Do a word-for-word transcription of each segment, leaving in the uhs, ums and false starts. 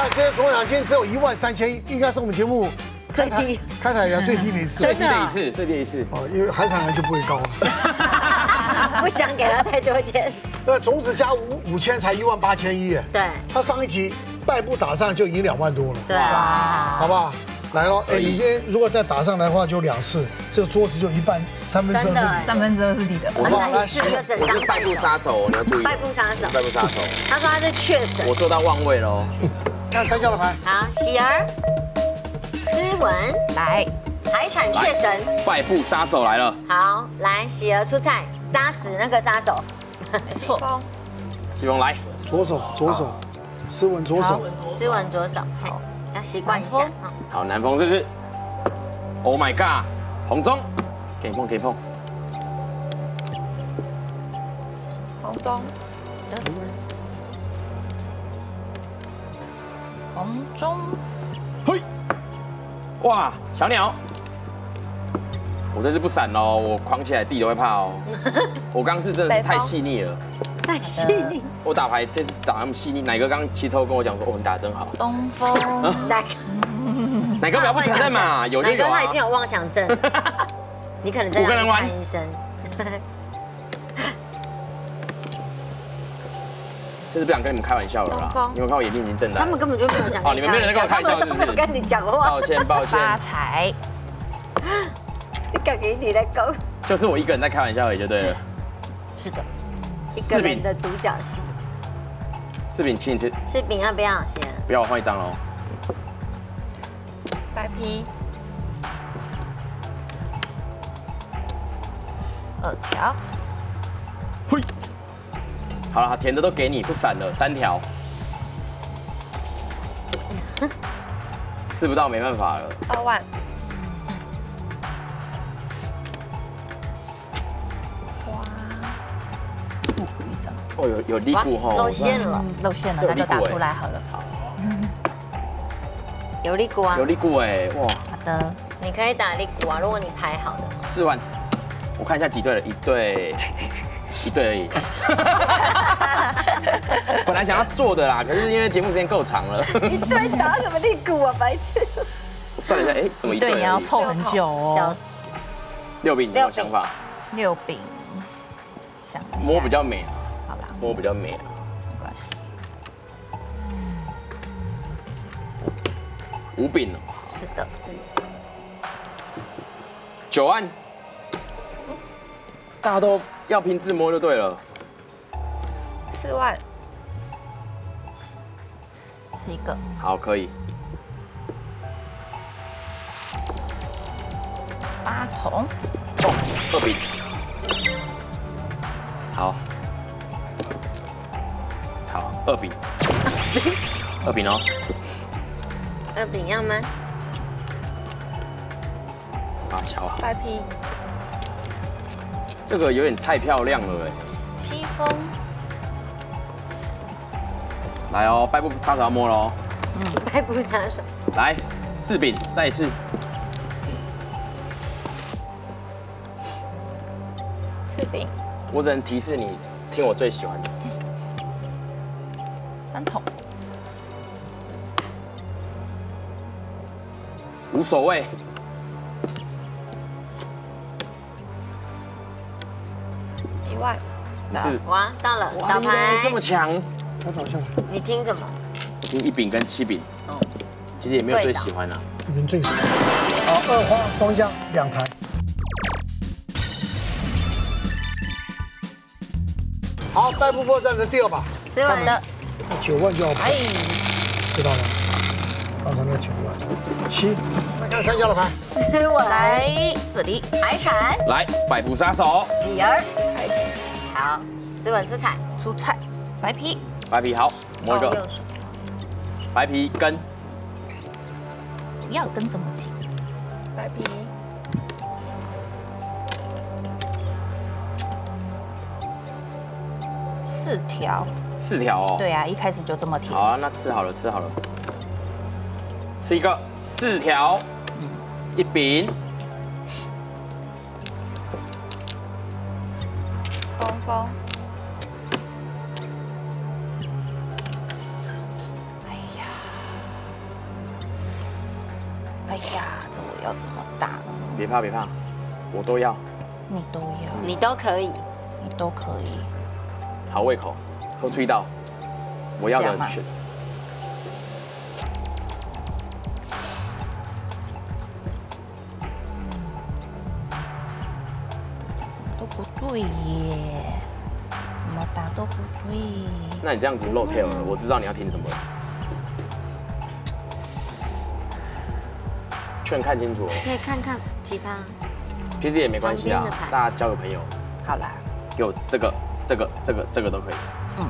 然今天总奖金只有一万三千一，应该是我们节目最低开台以来最低的一次。 最低的一次，最低的一次。 哦，因为海产来就不会高了。 不想给他太多钱。 那种子加五五千才一万八千一， 对， 他上一集败部打上就已经两万多了， 对，哇， 好不好？来咯，哎，你今天如果再打上来的话，就两次，这个桌子就一半三分之二是你的， 三分之二是你的。 我那一次就整我是张败部杀手，你要注意。 败部杀手， 败部杀手。 他说他是确诊。 我做到望位喽。 看三角的牌。 好，喜儿，斯文， 来， 海产确神， 败部杀手来了。 好，来，喜儿出菜，杀死那个杀手。 没错。 希望来， 左手，左手，斯文左手， 斯文左手，好，要习惯一下。 好，南风是不是 ？Oh my god， 红中，给你碰，给你碰。 红中，红中， 嘿，哇，小鸟，我这次不闪哦，我狂起来自己都会怕哦。我刚是真的是太细腻了。 太细腻。 我打牌这次打那么细腻，奶哥刚其实偷跟我讲说，哦，你打得真好。 东风， 来， 奶哥不要不承认嘛，有就有啊。 奶哥他已经有妄想症，你可能在让他看医生。 这是不想跟你们开玩笑了啦，因为看我眼睛已经睁大。 他们根本就没有想。 哦，你们没有人跟我开玩笑，是不是？ 没有跟你讲话。 抱歉，抱歉。 发财。 你敢给你来搞？ 就是我一个人在开玩笑而已，就对了。 是的。 一个人的独角戏。 柿饼，请你吃。 柿饼要不要先？ 不要，我换一张喽。 白皮。二条。 嘿。好了，甜的都给你，不闪了，三条。吃不到没办法了。 二万。 哦，有有利股哈， 露馅了， 露馅了，那就打出来好了。好， 有利股啊， 有利股哎，哇， 好的， 你可以打利股啊，如果你牌好的。 四万，我看一下几对了，一对，一对而已。本来想要做的啦，可是因为节目时间够长了。 一对打什么利股啊，白痴！ 算一下，哎，怎么一对？ 对，你要凑很久哦。 笑死。 六饼，你有想法？ 六饼，想摸比较美。 好啦， 摸比较美啊， 没关系。 五饼哦。 是的。 九万，大家都要拼自摸就对了。 四万，十一个。 好，可以。 八筒。 哦，二饼。好。好，二饼。二饼哦。 二饼要吗？ 啊，巧好。 白皮。 这个有点太漂亮了哎。 西风。 来哦，败部杀手要摸喽。 嗯，败部杀手。 来，四饼，再一次。 四饼。 我只能提示你，听我最喜欢的。 三筒。 无所谓。 一万。 是。 哇，到了，倒牌。 这么强。 他找下来。 你听什么？ 听一饼跟七饼。哦。其实也没有最喜欢啊。 一饼最少。好，二花双江两台。好，败部破绽的第二把。 四万的。 九万就要牌。知道了。刚才那九万。七。那看三家的牌。 斯文。 来这里。 海产。 来，败部杀手。 喜儿。好，斯文出彩。 出菜。白皮。 白皮好，摸一个。白皮跟。 不要跟这么紧。白皮。四条。 四条哦。 对啊，一开始就这么甜。 好啊，那吃好了，吃好了。吃一个四条，一饼。 风风。哎呀， 呀，这我要怎么打呢？ 别怕别怕，我都要。 你都要， 你都可以。 你都可以。 好胃口，喝吹到，我要的是。 都不对耶，怎么打都不对。 那你这样子漏 tail 了，我知道你要听什么了。劝看清楚哦。 可以看看其他。 其实也没关系啊，大家交个朋友。 好啦， 给我这个、这个、这个、这个都可以。 嗯，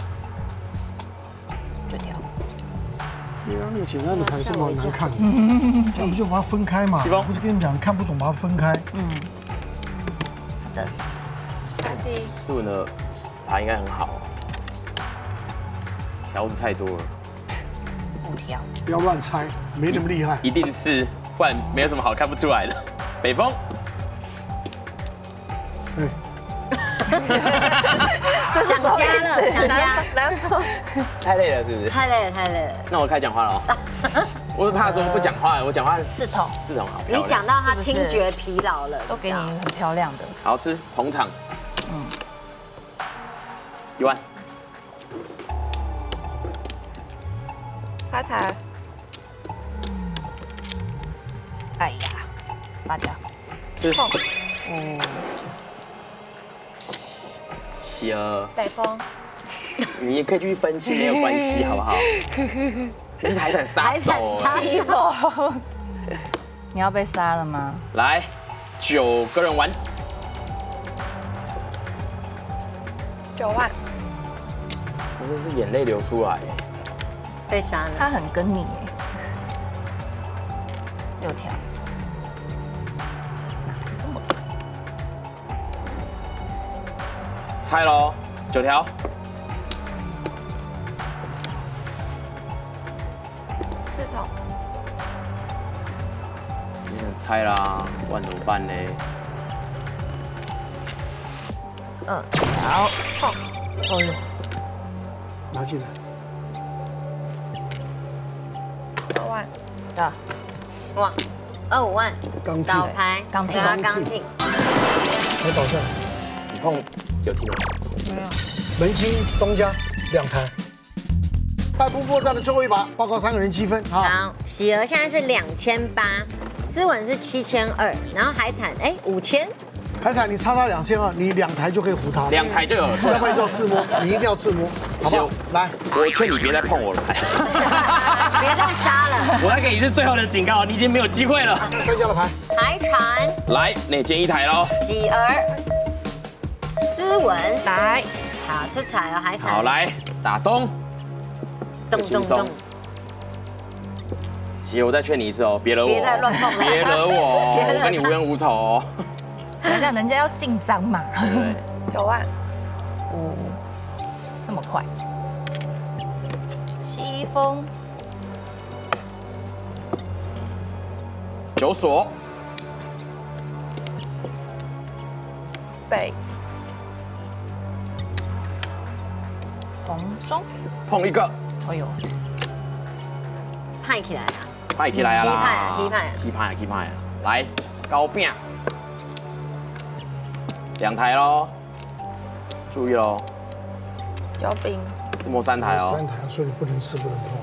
这条。 对啊，那么简单的牌是蛮难看的，这样不就把它分开嘛？不是跟你们讲，看不懂把它分开。 嗯，好的。 思文的牌应该很好，条子太多了。 五条。 不要乱猜，没那么厉害。 一定是，不然没有什么好看不出来的。北风。 哎。 想家了，想家。 南风。 太累了是不是？ 太累了，太累了。 那我开始讲话了哦。我是怕说不讲话，我讲话四筒， 四筒好。 你讲到他听觉疲劳了， 都给你很漂亮的。 好吃捧场。嗯。一万。 发财。 哎呀，八条。 是。 嗯。 喜儿。 北风。 你也可以继续分析，没有关系，好不好？你是海产杀手。 欺负。你要被杀了吗？ 来，九个人玩。 九万。 我真是眼泪流出来。 被杀了。 他很跟你耶。六条。这么多。 猜喽，九条。 四筒。 你想猜啦，不然怎么办呢？ 二条。 碰。 哦呦。 拿进来。 二万。 啊。 哇，二五万。 钢倒牌， 钢对啊，钢进。 还倒下来。 你碰有听吗？ 没有。 门清东家两台。败部破绽的最后一把，报告三个人积分啊。 好，喜儿现在是两千八，思文是七千二，然后海产哎五千。 海彩，你差他两千二，你两台就可以胡他。 两台就有了， 要不然就要自摸，你一定要自摸，好不好？来， 我劝你别再碰我的牌， 别再杀了。 我再给你一次最后的警告，你已经没有机会了。 三家的牌， 海产， 来，内建一台喽。 喜儿，思文， 来， 好出彩哦，海产。 好，来打东， 动动动。 喜，我再劝你一次哦，别惹我， 别再乱碰了， 别惹我，我跟你无冤无仇哦。 人家人家要进章嘛。 对， 九万。 哦，这么快。西风。 九锁。 北。 红中。 碰一个。 哎呦。 派起来啊！ 派起来啊啦！ 踢派啊！踢派啊！ 踢派啊！踢派啊！来，高饼。两台喽，注意喽。 交兵。 这么三台哦。 三台，所以你不能试，不能碰。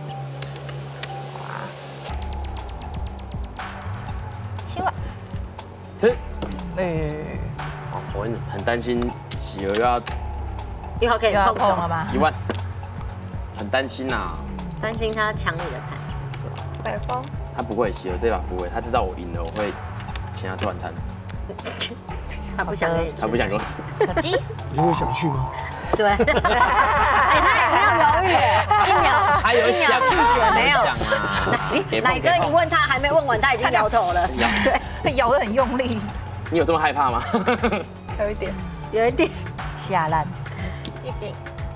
七万。 吃。 哎。 哦，我很很担心喜儿又要一会儿可以碰碰了吗？ 一万，很担心呐。 担心他抢你的牌。 北风。 他不会，喜儿这把不会，他知道我赢了，我会请他吃晚餐。 他不想跟你， 他不想跟我。 小鸡， 你就会想去吗？ 对。哎，他也没有犹豫，一秒， 他有想拒绝没有。 想啊。 奶哥一问他还没问完，他已经摇头了。 对，摇得很用力。 你有这么害怕吗？ 有一点， 有一点。 下烂。 一饼。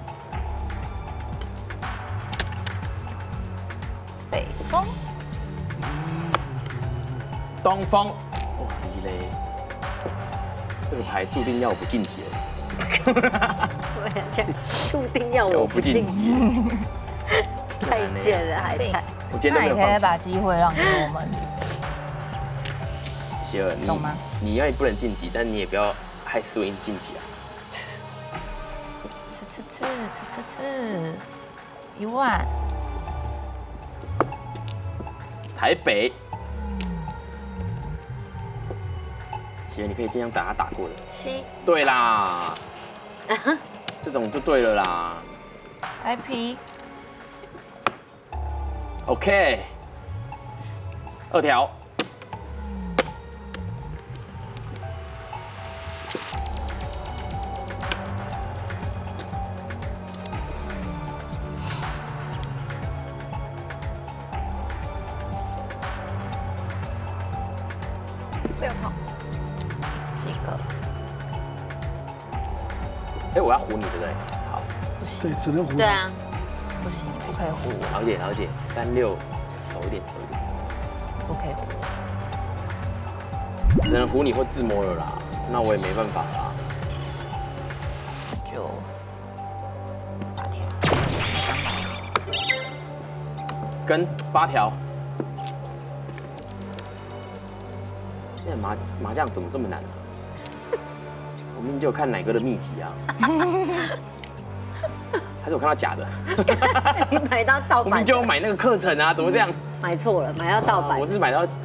北风。 东风。哇，你嘞！这个牌注定要我不晋级了。 我想讲，注定要我不晋级。 再见了，海产。 我今天那都没有放弃。 也可以把机会让给我们。 希尔，你懂吗你要不能晋级，但你也不要害思文一直晋级啊。 吃吃吃吃吃吃，一万。 台北，希尔，你可以尽量打他打过的。 七， 对啦，这种就对了啦。 I P OK， 二条。 六套， 几个？ 哎，我要唬你，对不对？好， 不行对，只能胡。 对啊， 不行，不可以胡， 了解了解，三六，熟一点熟一点， 不可以胡。 只能唬你或自摸了啦，那我也没办法啦。 就八条， 跟八条。现在麻麻将怎么这么难啊？我明明就有看奶哥的秘籍啊，还是我看到假的？ 你买到盗我明明版， 就有买那个课程啊，怎么这样？ 买错了，买到盗版我。是买到。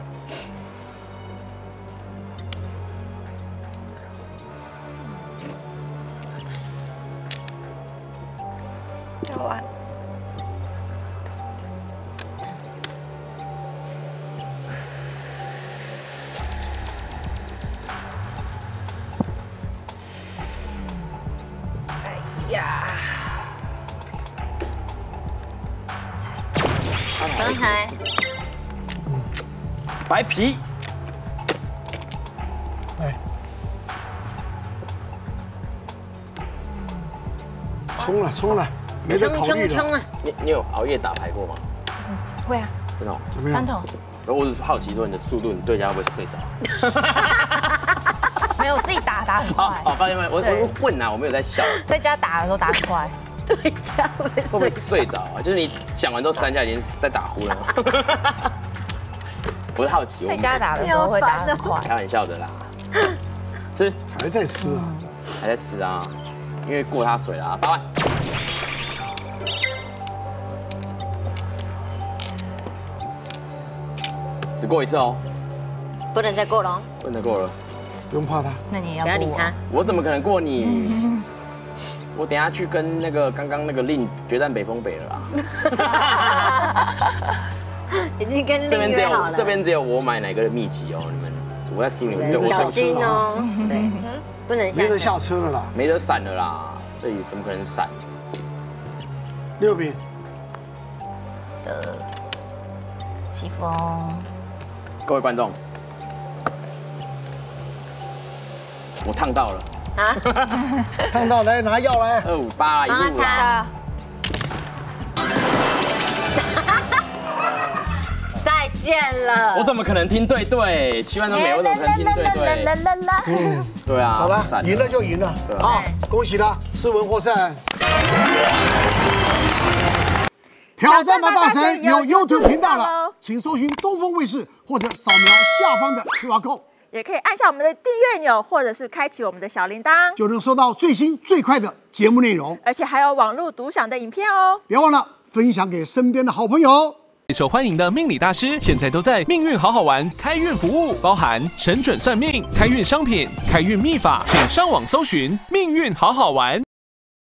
六万， 呀， 刚才白皮， 来，冲了冲了，没得冲考虑了。 冲冲啊！ 你你有熬夜打牌过吗？ 会啊， 真的哦。 怎么样？ 三桶然后我只是好奇说你的速度，你对家会不会睡着？ 没有，自己打打很快。 哦哦，抱歉抱歉，我对我混啊，我没有在笑。 在家打的时候打很快， 对家会会不会睡睡着啊？就是你讲完之后三下已经在打呼了吗？我是好奇，我在家打的时候会打很快。 开玩笑的啦。吃还在吃啊？ 还在吃啊，因为过他水了啊，八万。只过一次哦， 不能再过了哦， 不能过了。 不用怕他。 那你也要过我不要理他。 我怎么可能过你？我等下去跟那个刚刚那个令决战北风北了啦。 已经跟这边只令约好了。 有这边只有我买哪个的秘籍哦，你们我在输你们对我小手心哦，对，不能没得下下车了啦。 没得闪了啦，这里怎么可能闪？ 六饼， 的西风， 各位观众，我烫到了， 啊！ 烫到来拿药来。 二五八一帮他路啦。 再见了。 我怎么可能听对对？七万都没，我怎么可能听对对？ 嗯， 对啊， 好了， 闪赢了就赢了。 对啊好，恭喜他，斯文获胜。挑战吧大神有 YouTube 频道了，请搜寻东风卫视或者扫描下方的 Q R code， 也可以按下我们的订阅钮，或者是开启我们的小铃铛， 就能收到最新最快的节目内容。 而且还有网络独享的影片哦。 别忘了分享给身边的好朋友。 受欢迎的命理大师，现在都在命运好好玩开运服务，包含神准算命、开运商品、开运秘法，请上网搜寻命运好好玩。